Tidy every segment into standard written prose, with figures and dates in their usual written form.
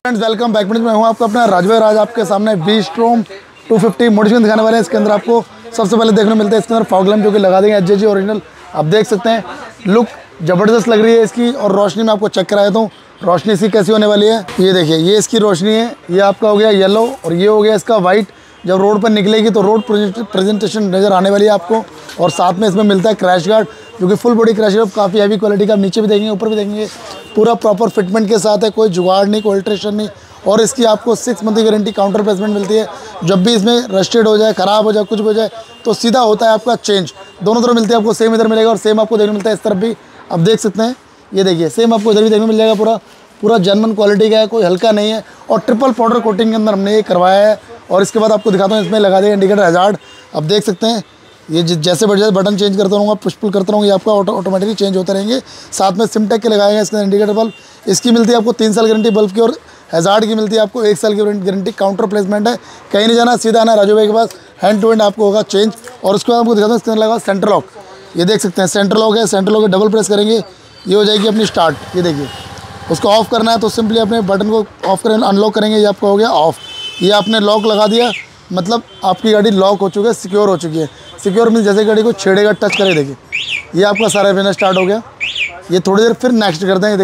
Friends welcome back. मैं हूं आपका अपना राज भाई। राज आपके सामने V-Strom 250 मॉडिफिकेशन दिखाने वाले हैं। इसके अंदर आपको सबसे पहले देखने को मिलता है इसके अंदर फॉग लैंप जो कि लगा देंगे HJG ओरिजिनल। आप देख सकते हैं लुक ज़बरदस्त लग रही है इसकी। और रोशनी में आपको चेक कराया तो रोशनी इसकी कैसी होने वाली है। ये देखिए, ये इसकी रोशनी है। ये आपका हो गया येलो और ये हो गया इसका वाइट। जब रोड पर निकलेगी तो रोड प्रेजेंटेशन नज़र आने वाली है आपको। और साथ में इसमें मिलता है क्रैश गार्ड जो कि फुल बॉडी क्रैश गार्ड, काफ़ी हैवी क्वालिटी का। आप नीचे भी देखेंगे ऊपर भी देखेंगे, पूरा प्रॉपर फिटमेंट के साथ है, कोई जुगाड़ नहीं, कोई अल्ट्रेशन नहीं। और इसकी आपको 6 मंथ की गारंटी काउंटर प्लेसमेंट मिलती है। जब भी इसमें रस्टेड हो जाए, ख़राब हो जाए, कुछ भी हो जाए तो सीधा होता है आपका चेंज। दोनों तरफ मिलती है आपको, सेम इधर मिलेगा और सेम आपको देखने मिलता है इस तरफ भी। आप देख सकते हैं, ये देखिए सेम आपको इधर भी देखने मिल जाएगा। पूरा जर्मन क्वालिटी का है, कोई हल्का नहीं है। और ट्रिपल पाउडर कोटिंग के अंदर हमने ये करवाया है। और इसके बाद आपको दिखाता हूँ, इसमें लगा देगा इंडिकेटर हज़ार्ड। आप देख सकते हैं, ये जैसे बटन चेंज करता रहूँगा, पुश पुल करता रहूँगा, ये आपका ऑटोमेटिकली चेंज होते रहेंगे। साथ में सिमटेक के लगाए हैं इसके इंडिकेटर बल्ब। इसकी मिलती है आपको 3 साल गारंटी बल्ब की। और हज़ार्ड की मिलती है आपको 1 साल की गारंटी। काउंटर प्लेसमेंट है, कहीं नहीं जाना, सीधा आना राजू भाई के पास। हैंड टू हैंड आपको होगा चेंज। और उसके बाद आपको दिखाता हूँ, इसके अंदर लगा सेंटर लॉक। ये देख सकते हैं सेंटर लॉक है। सेंटर लॉक डबल प्रेस करेंगे, ये हो जाएगी अपनी स्टार्ट। ये देखिए, उसको ऑफ़ करना है तो सिंपली अपने बटन को ऑफ़ करें, अनलॉक करेंगे, ये आपका हो गया ऑफ़। ये आपने लॉक लगा दिया, मतलब आपकी गाड़ी लॉक हो चुकी है, सिक्योर हो चुकी है। सिक्योर मीन्स जैसे गाड़ी को छेड़ेगा, टच करे, देखिए ये आपका सारा बिजनेस स्टार्ट हो गया। ये थोड़ी देर फिर नेक्स्ट करते हैं। ये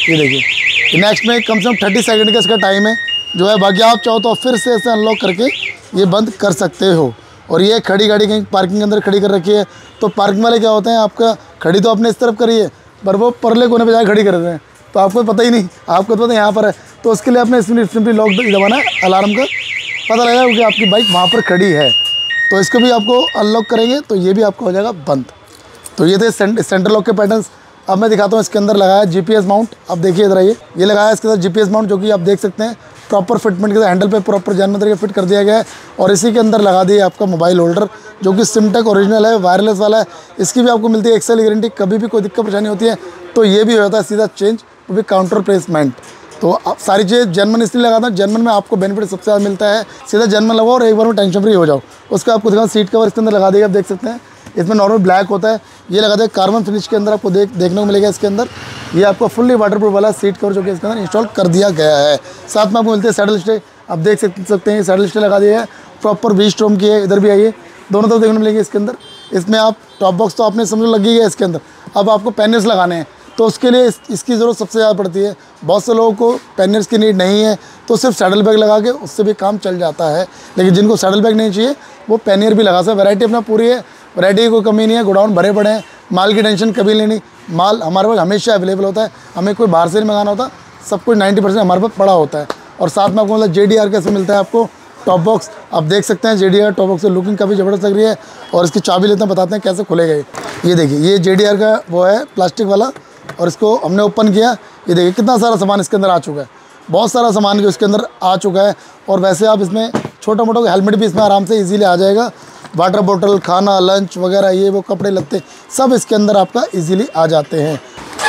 देखिए नेक्स्ट में कम से कम 30 सेकंड का इसका टाइम है जो है। बाकी आप चाहो तो फिर से ऐसे अनलॉक करके ये बंद कर सकते हो। और ये खड़ी गाड़ी कहीं पार्किंग के अंदर खड़ी कर रखी है तो पार्किंग वाले क्या होते हैं, आपका खड़ी तो आपने इस तरफ करी है पर वो परले कोने पे जाकर खड़ी कर देते हैं, तो आपको पता ही नहीं, आपको तो पता यहाँ पर है। तो उसके लिए आपने सिंपली लॉक दबाना है, अलार्म का पता लगेगा कि आपकी बाइक वहाँ पर खड़ी है। तो इसको भी आपको अनलॉक करेंगे तो ये भी आपका हो जाएगा बंद। तो ये थे सेंटर लॉक के पैटर्न्स। अब मैं दिखाता हूँ, इसके अंदर लगाया GPS माउंट। अब देखिए इधर आइए, ये लगाया इसके साथ GPS माउंट जो कि आप देख सकते हैं प्रॉपर फिटमेंट के साथ हैंडल पे प्रॉपर जर्मन तरीके फिट कर दिया गया है। और इसी के अंदर लगा दिया आपका मोबाइल होल्डर जो कि सिमटेक ओरिजिनल है, वायरलेस वाला है। इसकी भी आपको मिलती है 1 साल की गारंटी। कभी भी कोई दिक्कत परेशानी होती है तो ये भी हो जाता है सीधा चेंज, वो भी काउंटर प्लेसमेंट। तो आप सारी चीज़ जर्मन इसलिए लगाता हूँ, जर्मन में आपको बेनिफिट सबसे ज़्यादा मिलता है। सीधा जर्मन लगाओ और एक बार में टेंशन फ्री हो जाओ। उसका आपको दिखाऊँ, सीट कवर इसके अंदर लगा देगा। आप देख सकते हैं इसमें नॉर्मल ब्लैक होता है, ये लगा देगा कार्बन फिनिश के अंदर आपको देखने को मिलेगा। इसके अंदर ये आपको फुल्ली वाटरप्रूफ वाला सीट कवर जो कि इसके अंदर इंस्टॉल कर दिया गया है। साथ में आपको मिलते हैं सैडल स्टे। आप देख सकते हैं सैडल स्टे लगा दिया है, प्रॉपर V-Strom की है। इधर भी आइए, दोनों तरफ देखने मिलेंगे इसके अंदर। इसमें आप टॉप बॉक्स तो आपने समझ लगी है इसके अंदर। अब आपको पैनल्स लगाने हैं तो उसके लिए इसकी ज़रूरत सबसे ज़्यादा पड़ती है। बहुत से लोगों को पैनल्स की नीड नहीं है तो सिर्फ सैडल बैग लगा के उससे भी काम चल जाता है। लेकिन जिनको सैडल बैग नहीं चाहिए वो पैनियर भी लगा सकते। वैरायटी अपना पूरी है, वैरायटी की कोई कमी नहीं है। गोडाउन भरे पड़े हैं, माल की टेंशन कभी लेनी। माल हमारे पास हमेशा अवेलेबल होता है, हमें कोई बाहर से नहीं मंगाना होता। सब कुछ 90% हमारे पास पड़ा होता है। और साथ में आपको मतलब JDR कैसे मिलता है आपको टॉप बॉक्स। आप देख सकते हैं JDR टॉप बॉक्स की लुकिंग काफ़ी ज़बरदस्त लग रही है। और इसकी चाबी लेते हैं, बताते हैं कैसे खुलेगा। ये देखिए, ये JDR का वो है प्लास्टिक वाला और इसको हमने ओपन किया। ये देखिए कितना सारा सामान इसके अंदर आ चुका है, बहुत सारा सामान जो इसके अंदर आ चुका है। और वैसे आप इसमें छोटा मोटा हेलमेट भी इसमें आराम से इजीली आ जाएगा। वाटर बोतल, खाना, लंच वगैरह, ये वो कपड़े लत्ते सब इसके अंदर आपका इजीली आ जाते हैं।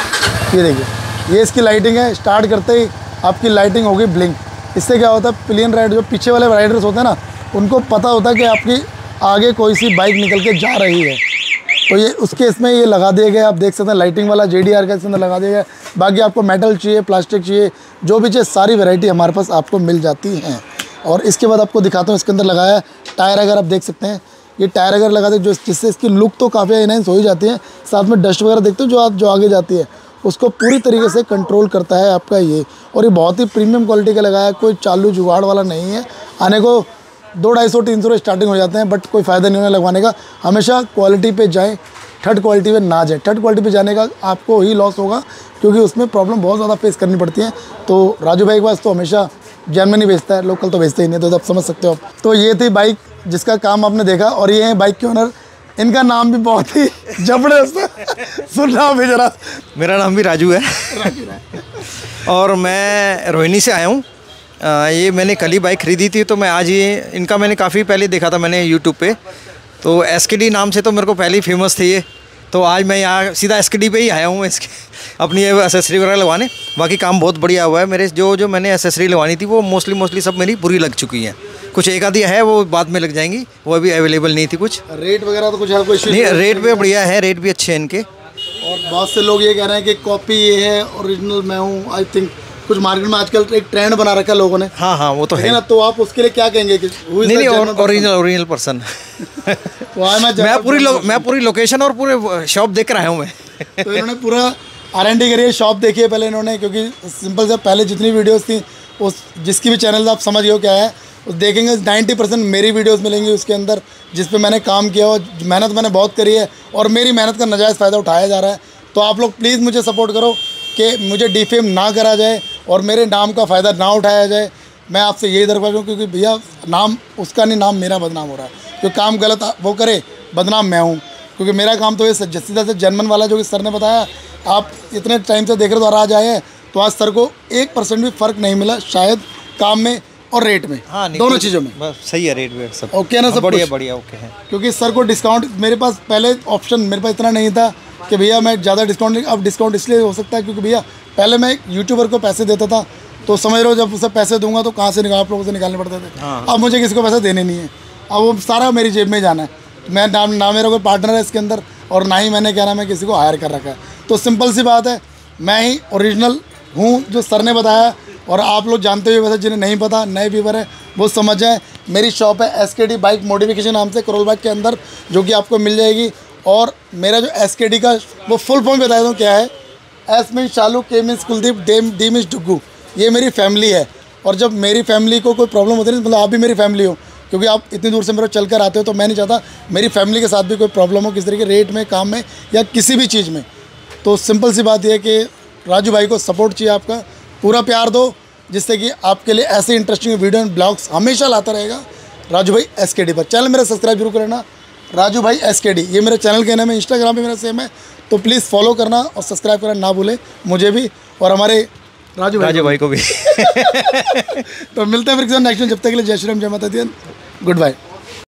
ये देखिए, ये इसकी लाइटिंग है। स्टार्ट करते ही आपकी लाइटिंग होगी ब्लिंक। इससे क्या होता है, प्लेन राइडर जो पीछे वाले राइडर्स होते हैं ना, उनको पता होता है कि आपकी आगे कोई सी बाइक निकल के जा रही है। तो ये उसके इसमें ये लगा दिए गए। आप देख सकते हैं लाइटिंग वाला JDR का इसके अंदर लगा दिया गया। बाकी आपको मेटल चाहिए, प्लास्टिक चाहिए, जो भी चाहिए सारी वैरायटी हमारे पास आपको मिल जाती हैं। और इसके बाद आपको दिखाता हूँ, इसके अंदर लगाया टायर अगर आप देख सकते हैं, ये टायर अगर लगा दे जिससे इसकी लुक तो काफ़ी एनहांस हो ही जाती है। साथ में डस्ट वगैरह देखते हो जो आगे जाती है उसको पूरी तरीके से कंट्रोल करता है आपका ये। और ये बहुत ही प्रीमियम क्वालिटी का लगाया है, कोई चालू जुगाड़ वाला नहीं है। आने को 200-250-300 स्टार्टिंग हो जाते हैं, बट कोई फ़ायदा नहीं होने लगवाने का। हमेशा क्वालिटी पे जाएं, थर्ड क्वालिटी पे ना जाए। थर्ड क्वालिटी पे जाने का आपको ही लॉस होगा क्योंकि उसमें प्रॉब्लम बहुत ज़्यादा फेस करनी पड़ती है। तो राजू भाई के पास तो हमेशा जर्मनी बेचता है, लोकल तो बेचते ही नहीं, तो आप समझ सकते हो। तो ये थी बाइक जिसका काम आपने देखा। और ये है बाइक के ओनर, इनका नाम भी बहुत ही जबरदस्त है, सुनना भी जरा। मेरा नाम भी राजू है और मैं रोहिणी से आया हूँ। ये मैंने कल ही बाइक खरीदी थी, तो मैं आज ये इनका मैंने काफ़ी पहले देखा था मैंने यूट्यूब पे। तो SKD नाम से तो मेरे को पहले ही फेमस थे ये। तो आज मैं यहाँ सीधा SKD पे ही आया हूँ इसके अपनी ये एसेसरी वगैरह लगवाने। बाकी काम बहुत बढ़िया हुआ है। मेरे जो मैंने एसेसरी लगवानी थी वो मोस्टली सब मेरी बुरी लग चुकी हैं। कुछ एक आधी है वो बाद में लग जाएंगी, वो अभी अवेलेबल नहीं थी। कुछ रेट वगैरह तो कुछ है कोई नहीं, रेट पे बढ़िया है, रेट भी अच्छे हैं इनके। और बहुत से लोग ये कह रहे हैं कि कॉपी ये है, ओरिजिनल मैं हूँ। आई थिंक कुछ मार्केट में आजकल एक ट्रेंड बना रखा है लोगों ने। हाँ हाँ, वो तो है ना, तो आप उसके लिए क्या कहेंगे कि नहीं, ओरिजिनल पर्सन। मैं पूरी लोकेशन और पूरे शॉप देख रहा हूँ मैं। तो इन्होंने पूरा R&D करी है, शॉप देखी है पहले इन्होंने, क्योंकि सिंपल से पहले जितनी वीडियोस थी उस जिसकी भी चैनल आप समझ गए क्या है, उस देखेंगे 90% मेरी वीडियोस मिलेंगी उसके अंदर, जिस पे मैंने काम किया और मेहनत मैंने बहुत करी है और मेरी मेहनत का नाजायज़ फ़ायदा उठाया जा रहा है। तो आप लोग प्लीज़ मुझे सपोर्ट करो कि मुझे डिफेम ना करा जाए और मेरे नाम का फ़ायदा ना उठाया जाए। मैं आपसे यही दरख्वास्त हूँ, क्योंकि भैया नाम उसका नहीं, नाम मेरा बदनाम हो रहा है। जो काम गलत वो करे, बदनाम मैं हूँ, क्योंकि मेरा काम तो ये सीधा से जनमन वाला जो कि सर ने बताया, आप इतने टाइम से देख रहे हो और आज आए हैं, तो आज सर को 1% भी फ़र्क नहीं मिला शायद काम में और रेट में। हाँ, दोनों चीज़ों में बस सही है, रेट वेट सब ओके ना, सब बढ़िया बढ़िया ओके है। क्योंकि सर को डिस्काउंट, मेरे पास पहले ऑप्शन मेरे पास इतना नहीं था कि भैया मैं ज़्यादा डिस्काउंट, अब डिस्काउंट इसलिए हो सकता है क्योंकि भैया पहले मैं एक यूट्यूबर को पैसे देता था, तो समझ रहे हो जब उसे पैसे दूंगा तो कहाँ से आप लोगों से निकालने पड़ते थे। हाँ। अब मुझे किसी को पैसे देने नहीं है, अब वो सारा मेरी जेब में जाना है। मैं ना मेरा कोई पार्टनर है इसके अंदर और ना ही मैंने क्या नाम है किसी को हायर कर रखा है। तो सिंपल सी बात है, मैं ही ओरिजिनल हूँ जो सर ने बताया, और आप लोग जानते हुए वैसे जिन्हें नहीं पता, नए व्यूवर है वो समझ जाए। मेरी शॉप है SKD बाइक मॉडिफिकेशन नाम से, करोल बाइक के अंदर, जो कि आपको मिल जाएगी। और मेरा जो SKD का वो फुल फॉर्म बता दूँ क्या है, S means Shalu, K means Kuldeep, D means Duggu. ये मेरी फैमिली है, और जब मेरी फैमिली को कोई प्रॉब्लम होती है, मतलब आप भी मेरी फैमिली हो, क्योंकि आप इतनी दूर से मेरे चल कर आते हो, तो मैं नहीं चाहता मेरी फैमिली के साथ भी कोई प्रॉब्लम हो, किसी तरीके रेट में, काम में या किसी भी चीज़ में। तो सिंपल सी बात यह है कि राजू भाई को सपोर्ट चाहिए, आपका पूरा प्यार दो, जिससे कि आपके लिए ऐसे इंटरेस्टिंग वीडियो एंड ब्लॉग्स हमेशा लाता रहेगा राजू भाई SKD पर। चैनल मेरा सब्सक्राइब जरूर करना, राजू भाई SKD, ये मेरा चैनल का नाम है। इंस्टाग्राम पे मेरा सेम है, तो प्लीज़ फॉलो करना और सब्सक्राइब करना ना भूलें, मुझे भी और हमारे राजू भाई को भी। तो मिलते हैं फिर नेक्स्ट में, जब तक के लिए जय श्री राम, जय माता दी, गुड बाय।